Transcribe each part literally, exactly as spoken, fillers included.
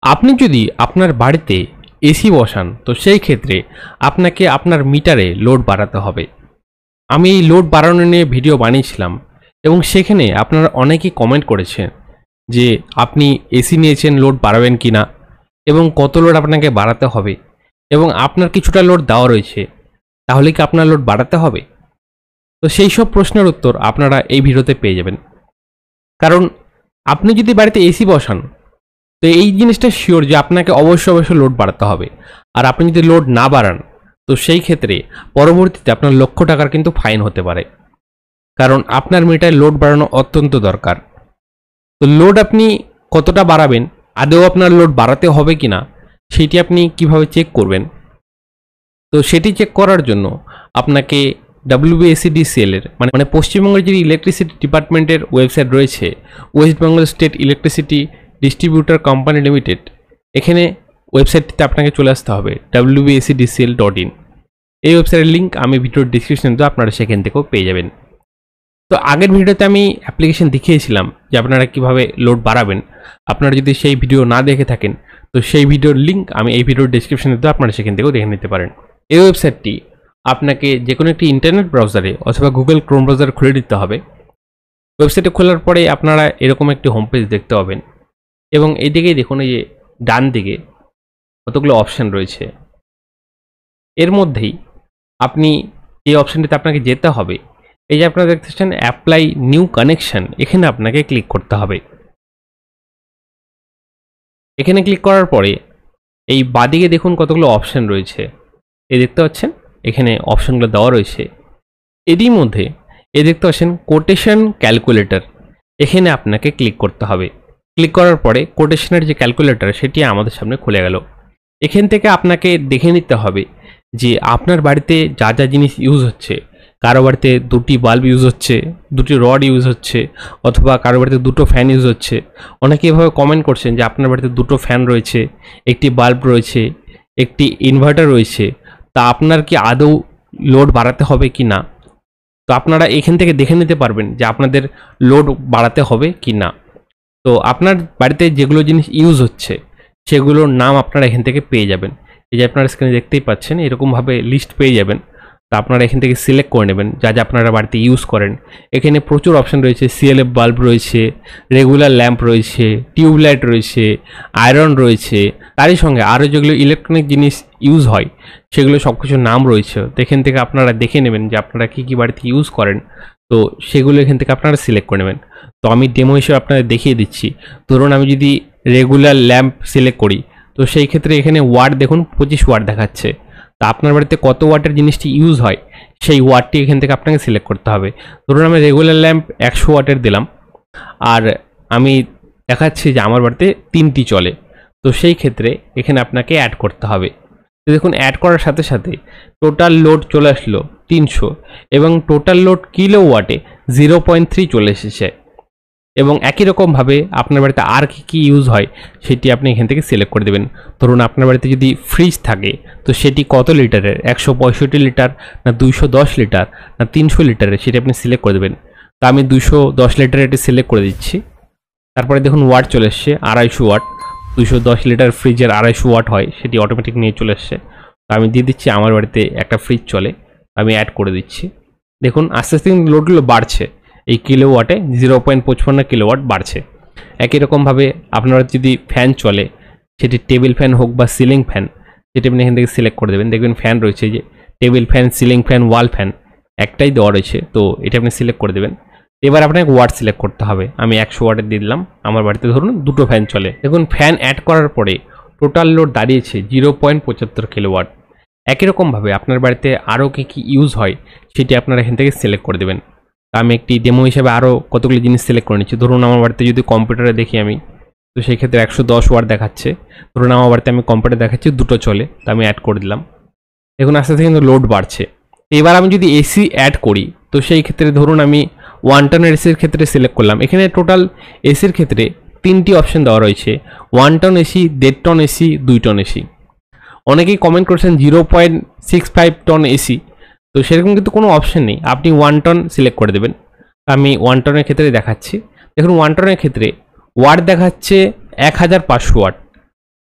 আপনি যদি আপনার বাড়িতে এসি বসান তো সেই ক্ষেত্রে আপনাকে আপনার মিটারে লোড বাড়াতে হবে। আমি এই লোড বাড়ানো নিয়ে ভিডিও বানিয়েছিলাম এবং সেখানে আপনারা অনেকেই কমেন্ট করেছেন যে আপনি এসি নিয়েছেন, লোড বাড়াবেন কি না এবং কত লোড আপনাকে বাড়াতে হবে, এবং আপনার কিছুটা লোড দেওয়া রয়েছে, তাহলে কি আপনার লোড বাড়াতে হবে? তো সেই সব প্রশ্নের উত্তর আপনারা এই ভিডিওতে পেয়ে যাবেন। কারণ আপনি যদি বাড়িতে এসি বসান তো এই জিনিসটা শিওর যে আপনাকে অবশ্যই অবশ্যই লোড বাড়াতে হবে। আর আপনি যদি লোড না বাড়ান তো সেই ক্ষেত্রে পরবর্তীতে আপনার লক্ষ টাকার কিন্তু ফাইন হতে পারে, কারণ আপনার মিটারে লোড বাড়ানো অত্যন্ত দরকার। তো লোড আপনি কতটা বাড়াবেন, আদৌ আপনার লোড বাড়াতে হবে কি না, সেটি আপনি কিভাবে চেক করবেন? তো সেটি চেক করার জন্য আপনাকে ডাব্লিউবিএসিডিসিএল এর মানে মানে পশ্চিমবঙ্গের যে ইলেকট্রিসিটি ডিপার্টমেন্টের ওয়েবসাইট রয়েছে, West Bengal state electricity distributor company limited, এখানে ওয়েবসাইটটিতে আপনাকে চলে আসতে হবে ডাব্লিউবিএসিডিসিএল ডট ইন। এই ওয়েবসাইটের লিঙ্ক আমি ভিডিওর ডিসক্রিপশনে তো আপনারা সেখান থেকেও পেয়ে যাবেন। তো আগের ভিডিওতে আমি অ্যাপ্লিকেশন দেখিয়েছিলাম যে আপনারা কিভাবে লোড বাড়াবেন। আপনারা যদি সেই ভিডিও না দেখে থাকেন তো সেই ভিডিওর লিঙ্ক আমি এই ভিডিওর ডিসক্রিপশনে তো আপনারা সেখান থেকেও দেখে নিতে পারেন। এই ওয়েবসাইটটি আপনাকে যে কোনো একটি ইন্টারনেট ব্রাউজারে অথবা গুগল ক্রোম ব্রাউজারে খুলে দিতে হবে। ওয়েবসাইটে খোলার পরে আপনারা এরকম একটি হোম পেজ দেখতে পাবেন এবং এইদিকেই দেখুন, এই যে ডান দিকে কতগুলো অপশান রয়েছে, এর মধ্যেই আপনি এই অপশানটিতে আপনাকে যেতে হবে। এই যে আপনারা দেখতেছেন অ্যাপ্লাই নিউ কানেকশন, এখানে আপনাকে ক্লিক করতে হবে। এখানে ক্লিক করার পরে এই বাদিকে দেখুন কতগুলো অপশান রয়েছে, এই দেখতে পাচ্ছেন এখানে অপশানগুলো দেওয়া রয়েছে। এরই মধ্যে এই দেখতে পাচ্ছেন কোটেশন ক্যালকুলেটর, এখানে আপনাকে ক্লিক করতে হবে। ক্লিক করার পরে কোটেশনের যে ক্যালকুলেটর সেটি আমাদের সামনে খুলে গেল। এখান থেকে আপনাকে দেখে নিতে হবে যে আপনার বাড়িতে যা যা জিনিস ইউজ হচ্ছে, কারো বাড়িতে দুটি বাল্ব ইউজ হচ্ছে, দুটি রড ইউজ হচ্ছে, অথবা কারো বাড়িতে দুটো ফ্যান ইউজ হচ্ছে। অনেকে এভাবে কমেন্ট করছেন যে আপনার বাড়িতে দুটো ফ্যান রয়েছে, একটি বাল্ব রয়েছে, একটি ইনভার্টার রয়েছে, তা আপনার কি আদৌ লোড বাড়াতে হবে কি না? তো আপনারা এখান থেকে দেখে নিতে পারবেন যে আপনাদের লোড বাড়াতে হবে কি না। তো আপনার বাড়িতে যেগুলো জিনিস ইউজ হচ্ছে সেগুলোর নাম আপনারা এখান থেকে পেয়ে যাবেন। এই যে আপনারা স্ক্রিনে দেখতেই পাচ্ছেন এরকমভাবে লিস্ট পেয়ে যাবেন। তো আপনারা এখান থেকে সিলেক্ট করে নেবেন যা যা আপনারা বাড়িতে ইউজ করেন। এখানে প্রচুর অপশান রয়েছে, সিএলএফ বাল্ব রয়েছে, রেগুলার ল্যাম্প রয়েছে, টিউবলাইট রয়েছে, আয়রন রয়েছে, তারই সঙ্গে আরও যেগুলো ইলেকট্রনিক জিনিস ইউজ হয় সেগুলো সব কিছুর নাম রয়েছে। তো এখান থেকে আপনারা দেখে নেবেন যে আপনারা কী কী বাড়িতে ইউজ করেন, তো সেগুলো এখান থেকে আপনারা সিলেক্ট করে নেবেন। তো আমি ডেমো হিসেবে আপনাদের দেখিয়ে দিচ্ছি। ধরুন আমি যদি রেগুলার ল্যাম্প সিলেক্ট করি তো সেই ক্ষেত্রে এখানে ওয়াট দেখুন পঁচিশ ওয়াট দেখাচ্ছে। তা আপনার বাড়িতে কত ওয়াটের জিনিসটি ইউজ হয় সেই ওয়াটটি এখান থেকে আপনাকে সিলেক্ট করতে হবে। ধরুন আমি রেগুলার ল্যাম্প একশো ওয়াটের দিলাম, আর আমি দেখাচ্ছি যে আমার বাড়িতে তিনটি চলে, তো সেই ক্ষেত্রে এখানে আপনাকে অ্যাড করতে হবে। তো দেখুন অ্যাড করার সাথে সাথে টোটাল লোড চলে আসলো তিনশো, এবং টোটাল লোড কিলো ওয়াটে জিরো পয়েন্ট থ্রি চলে এসেছে। এবং একই রকমভাবে আপনার বাড়িতে আর কী কী ইউজ হয় সেটি আপনি এখান থেকে সিলেক্ট করে দেবেন। ধরুন আপনার বাড়িতে যদি ফ্রিজ থাকে তো সেটি কত লিটারের, একশো পঁয়ষট্টি লিটার না দুইশো দশ লিটার না তিনশো লিটারের, সেটি আপনি সিলেক্ট করে দেবেন। তো আমি দুশো দশ লিটারের এটি সিলেক্ট করে দিচ্ছি। তারপরে দেখুন ওয়াট চলে এসছে আড়াইশো ওয়াট, দুইশো দশ লিটার ফ্রিজের আড়াইশো ওয়াট হয়, সেটি অটোমেটিক নিয়ে চলে এসছে। তো আমি দিয়ে দিচ্ছি আমার বাড়িতে একটা ফ্রিজ চলে, আমি অ্যাড করে দিচ্ছি। দেখুন আস্তে আস্তে কিন্তু লোডগুলো বাড়ছে, এই কিলো ওয়াটে জিরো পয়েন্ট পঁচপান্ন কিলো ওয়াট বাড়ছে। একই রকমভাবে আপনার যদি ফ্যান চলে, সেটি টেবিল ফ্যান হোক বা সিলিং ফ্যান, সেটি আপনি এখান থেকে সিলেক্ট করে দেবেন। দেখবেন ফ্যান রয়েছে যে table fan, ceiling fan, wall fan একটাই দেওয়া রয়েছে, তো এটা আপনি সিলেক্ট করে দেবেন। এবার আপনাকে ওয়াট সিলেক্ট করতে হবে। আমি একশো ওয়াটের দিয়ে দিলাম, আমার বাড়িতে ধরুন দুটো ফ্যান চলে। দেখুন ফ্যান অ্যাড করার পরে টোটাল লোড দাঁড়িয়েছে জিরো পয়েন্ট পঁচাত্তর কিলো ওয়াট। একই রকমভাবে আপনার বাড়িতে আরও কী কী ইউজ হয় সেটি আপনারা এখান থেকে সিলেক্ট করে দেবেন। আমি একটি ডেমো হিসাবে আরও কতগুলি জিনিস সিলেক্ট করে নিচ্ছি। ধরুন আমার বাড়িতে যদি কম্পিউটারে দেখি আমি, তো সেই ক্ষেত্রে একশো দশ ওয়াট দেখাচ্ছে। ধরুন আমার বাড়িতে আমি কম্পিউটার দেখাচ্ছি দুটো চলে, তো আমি অ্যাড করে দিলাম। দেখুন আস্তে আস্তে কিন্তু লোড বাড়ছে। এবার আমি যদি এসি অ্যাড করি তো সেই ক্ষেত্রে ধরুন আমি ওয়ান টনের এসির ক্ষেত্রে সিলেক্ট করলাম। এখানে টোটাল এসির ক্ষেত্রে তিনটি অপশান দেওয়া রয়েছে, ওয়ান টন এসি, দেড় টন এসি, দুই টন এসি। অনেকেই কমেন্ট করছেন zero point six five ton AC, তো সেরকম কিন্তু কোনো অপশান নেই, আপনি ওয়ান টন সিলেক্ট করে দেবেন। আমি ওয়ান টনের ক্ষেত্রে দেখাচ্ছি। দেখুন ওয়ান টনের ক্ষেত্রে ওয়াট দেখাচ্ছে এক হাজার পাঁচশো ওয়াট,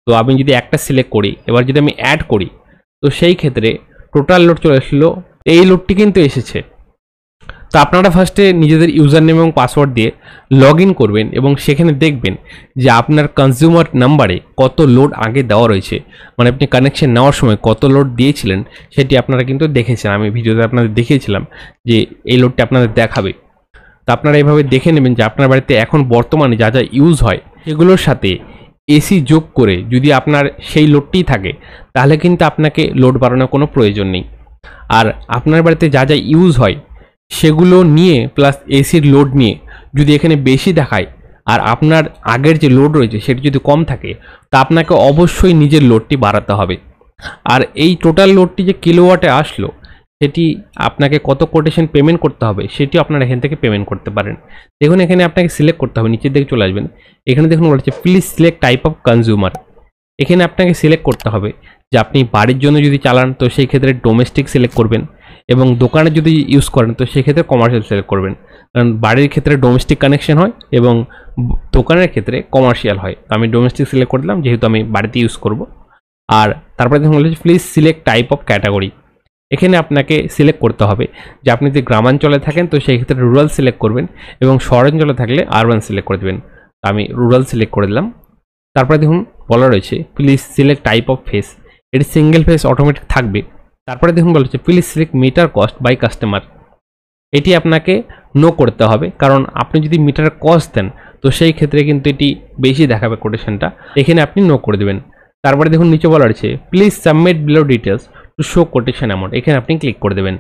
তো আমি যদি একটা সিলেক্ট করি, এবার যদি আমি অ্যাড করি, তো সেই ক্ষেত্রে টোটাল লোড চলে আসলো। এই লোডটি কিন্তু এসেছে। তো আপনারা ফার্স্টে নিজেদের ইউজার নেম এবং পাসওয়ার্ড দিয়ে লগ ইন করবেন এবং সেখানে দেখবেন যে আপনার কনজিউমার নাম্বারে কত লোড আগে দেওয়া রয়েছে, মানে আপনি কানেকশন নেওয়ার সময় কত লোড দিয়েছিলেন সেটি আপনারা কিন্তু দেখেছেন। আমি ভিডিওতে আপনাদের দেখিয়েছিলাম যে এই লোডটি আপনাদের দেখাবে। তো আপনারা এইভাবে দেখে নেবেন যে আপনার বাড়িতে এখন বর্তমানে যা যা ইউজ হয় সেগুলোর সাথে এসি যোগ করে যদি আপনার সেই লোডটিই থাকে, তাহলে কিন্তু আপনাকে লোড বাড়ানোর কোনো প্রয়োজন নেই। আর আপনার বাড়িতে যা যা ইউজ হয় সেগুলো নিয়ে প্লাস এসির লোড নিয়ে যদি এখানে বেশি দেখায় আর আপনার আগের যে লোড রয়েছে সেটি যদি কম থাকে, তা আপনাকে অবশ্যই নিজের লোডটি বাড়াতে হবে। আর এই টোটাল লোডটি যে কিলোওয়াটে আসলো সেটি আপনাকে কত কোটেশন পেমেন্ট করতে হবে সেটিও আপনারা এখান থেকে পেমেন্ট করতে পারেন। দেখুন এখানে আপনাকে সিলেক্ট করতে হবে, নিচের দিকে চলে আসবেন, এখানে দেখুন বলেছে please select type of consumer. এখানে আপনাকে সিলেক্ট করতে হবে যে আপনি বাড়ির জন্য যদি চালান তো সেই ক্ষেত্রে ডোমেস্টিক সিলেক্ট করবেন, এবং দোকানে যদি ইউজ করেন তো সেক্ষেত্রে কমার্শিয়াল সিলেক্ট করবেন। কারণ বাড়ির ক্ষেত্রে ডোমেস্টিক কানেকশন হয় এবং দোকানের ক্ষেত্রে কমার্শিয়াল হয়। তো আমি ডোমেস্টিক সিলেক্ট করে দিলাম যেহেতু আমি বাড়িতে ইউজ করব। আর তারপরে দেখুন বলেছে please select type of category. এখানে আপনাকে সিলেক্ট করতে হবে যে আপনি যদি গ্রামাঞ্চলে থাকেন তো সেই ক্ষেত্রে রুরাল সিলেক্ট করবেন, এবং শহরাঞ্চলে থাকলে আরবান সিলেক্ট করে দেবেন। তো আমি রুরাল সিলেক্ট করে দিলাম। তারপরে দেখুন বলা রয়েছে please select type of phase, এটি সিঙ্গেল ফেস অটোমেটিক থাকবে। তারপরে দেখুন বলা হচ্ছে please select meter cost by customer. এটি আপনাকে নো করতে হবে, কারণ আপনি যদি মিটার কস্ট দেন তো সেই ক্ষেত্রে কিন্তু এটি বেশি দেখাবে কোটেশনটা, এখানে আপনি নো করে দেবেন। তারপরে দেখুন নিচে বলা রয়েছে please submit below details to show quotation amount, এখানে আপনি ক্লিক করে দেবেন।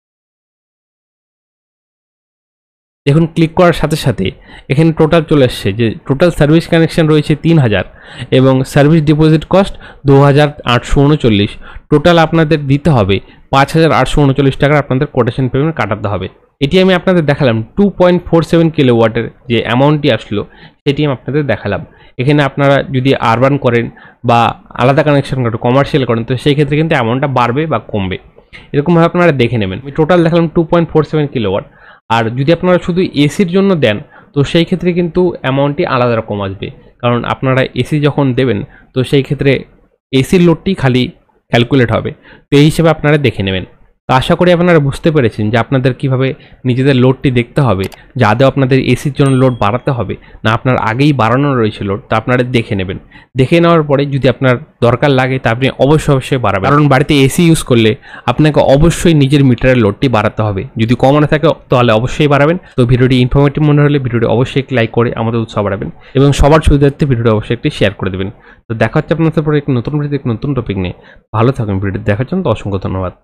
দেখুন ক্লিক করার সাথে সাথে এখানে টোটাল চলে আসছে যে টোটাল সার্ভিস কানেকশন রয়েছে তিন হাজার এবং সার্ভিস ডিপোজিট কস্ট দু হাজার আটশো উনচল্লিশ। টোটাল আপনাদের দিতে হবে পাঁচ হাজার আটশো উনচল্লিশ টাকার আপনাদের কোটেশন পেমেন্ট কাটাতে হবে। এটি আমি আপনাদের দেখালাম two point four seven kilo ওয়াটের যে অ্যামাউন্টটি আসলো সেটি আমি আপনাদের দেখালাম। এখানে আপনারা যদি আরবান করেন বা আলাদা কানেকশন করেন, কমার্শিয়াল করেন, তো সেই ক্ষেত্রে কিন্তু অ্যামাউন্টটা বাড়বে বা কমবে, এরকমভাবে আপনারা দেখে নেবেন। আমি টোটাল দেখালাম two point four seven kilowatt. আর যদি আপনারা শুধু এসির জন্য দেন তো সেই ক্ষেত্রে কিন্তু অ্যামাউন্টটি আলাদা রকম আসবে, কারণ আপনারা এসি যখন দেবেন তো সেই ক্ষেত্রে এসির লোডটি খালি ক্যালকুলেট হবে। তো এই হিসেবে আপনারা দেখে নেবেন। তো আশা করি আপনারা বুঝতে পেরেছেন যে আপনাদের কিভাবে নিজেদের লোডটি দেখতে হবে, যে আদৌ আপনাদের এসির জন্য লোড বাড়াতে হবে না আপনার আগেই বাড়ানো রয়েছে লোড, তো আপনারা দেখে নেবেন। দেখে নেওয়ার পরে যদি আপনার দরকার লাগে তা আপনি অবশ্যই অবশ্যই বাড়াবেন, কারণ বাড়িতে এসি ইউজ করলে আপনাকে অবশ্যই নিজের মিটারের লোডটি বাড়াতে হবে। যদি কমানো থাকে তাহলে অবশ্যই বাড়াবেন। তো ভিডিওটি ইনফরমেটিভ মনে হলে ভিডিওটি অবশ্যই একটি লাইক করে আমাদের উৎসাহ বাড়াবেন এবং সবার সুবিধার্থে ভিডিওটি অবশ্যই একটি শেয়ার করে দেবেন। তো দেখা হচ্ছে আপনাদের পরে একটি নতুন ভিডিওতে একটি নতুন টপিক নিয়ে। ভালো থাকুন। ভিডিওটি দেখার জন্য অসংখ্য ধন্যবাদ।